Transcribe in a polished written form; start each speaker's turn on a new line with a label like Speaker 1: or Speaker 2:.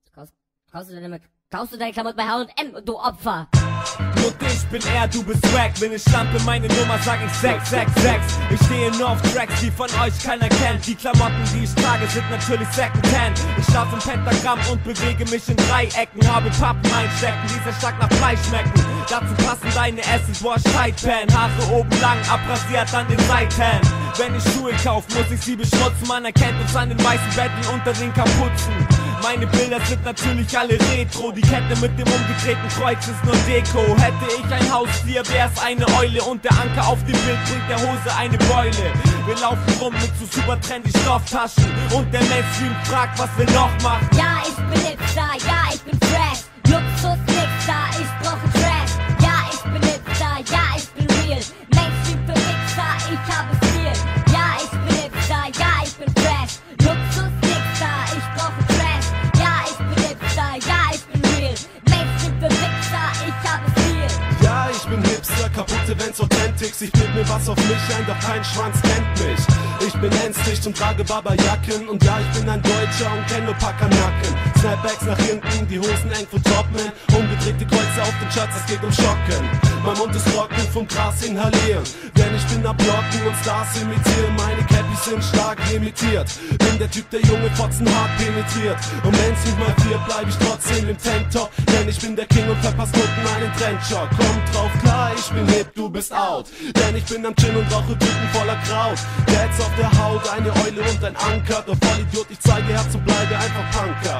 Speaker 1: Kaufst du deine Klamotten bei H&M, du Opfer?
Speaker 2: Und ich bin er, du bist wack. Bin ich Schlampe, meine Nummer sag ich 666. Ich stehe nur auf Tracks, die von euch keiner kennt. Die Klamotten, die ich trage, sind natürlich Secondhand. Ich schlafe im Pentagramm und bewege mich in Dreiecken. Habe Pappen einstecken, die sehr stark nach Fleisch schmecken. Dazu passen deine Essence Wash Tight Pan. Haare oben lang, abrasiert an den Seiten. Wenn ich Schuhe kauf, muss ich sie beschmutzen. Man erkennt uns an den weißen Betten unter den Kapuzen. Meine Bilder sind natürlich alle retro. Die Kette mit dem umgedrehten Kreuz ist nur Deko. Hätte ich ein Haustier, wär's eine Eule. Und der Anker auf dem Bild bringt der Hose eine Beule. Wir laufen rum mit so super trendy Stofftaschen. Und der Mainstream fragt, was wir noch machen.
Speaker 1: Ja, ich bin Hipster, ja, ich bin fresh. Luxus Hipster, ich brauche Trash. Ja, ich bin Hipster, ja, ich bin real. Mainstream für Hipster, ich habe viel. Ja, ich bin Hipster, ja, ich bin fresh. Luxus Hipster, ich brauche Trash. Ja, ich bin Hipster, ja, ich bin real. Mainstream für Hipster, ich habe viel.
Speaker 3: Ja, ich bin Hipster, kaputt Events Authentics. Ich bild mir was auf mich ein, doch kein Schwanz kennt mich. Ich bin Endsticht und trage Babajacken. Und ja, ich bin ein Deutscher und kenn nur Packernacken. Snapbacks nach hinten, die Hosen eng von Topman. Umgedrehte Kreuze auf den Schatz, es geht um Schocken. Mein Mund ist trocken, vom Gras inhalieren. Denn ich bin am Blocken und Stars imitieren. Meine Cappies sind stark limitiert. Bin der Typ, der junge Fotzen hart penetriert. Und wenn's nicht mal vier, bleib ich trotzdem im Tanktop. Denn ich bin der King und verpass Nutten einen Trendschock. Kommt drauf klar, ich bin hip, du bist out. Denn ich bin am Chin und rauche Tüten voller Kraut. Gats auf der Haut, eine Eule und ein Anker. Doch Vollidiot, ich zeige Herz und bleibe einfach Punker.